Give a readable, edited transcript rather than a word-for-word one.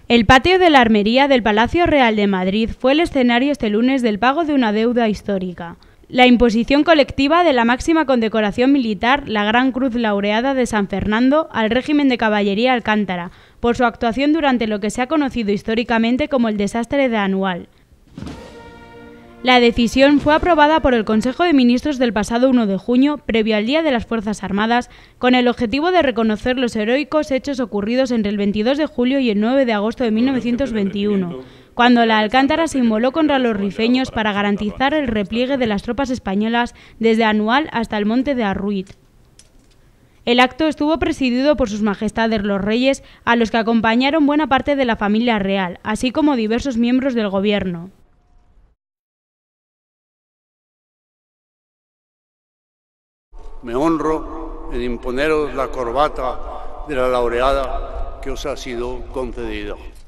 El patio de la Armería del Palacio Real de Madrid fue el escenario este lunes del pago de una deuda histórica. La imposición colectiva de la máxima condecoración militar, la Gran Cruz Laureada de San Fernando, al régimen de caballería Alcántara, por su actuación durante lo que se ha conocido históricamente como el desastre de Anual. La decisión fue aprobada por el Consejo de Ministros del pasado 1 de junio, previo al Día de las Fuerzas Armadas, con el objetivo de reconocer los heroicos hechos ocurridos entre el 22 de julio y el 9 de agosto de 1921, cuando la Alcántara se inmoló contra los rifeños para garantizar el repliegue de las tropas españolas desde Anual hasta el monte de Arruit. El acto estuvo presidido por sus majestades los reyes, a los que acompañaron buena parte de la familia real, así como diversos miembros del gobierno. Me honro en imponeros la corbata de la laureada que os ha sido concedida.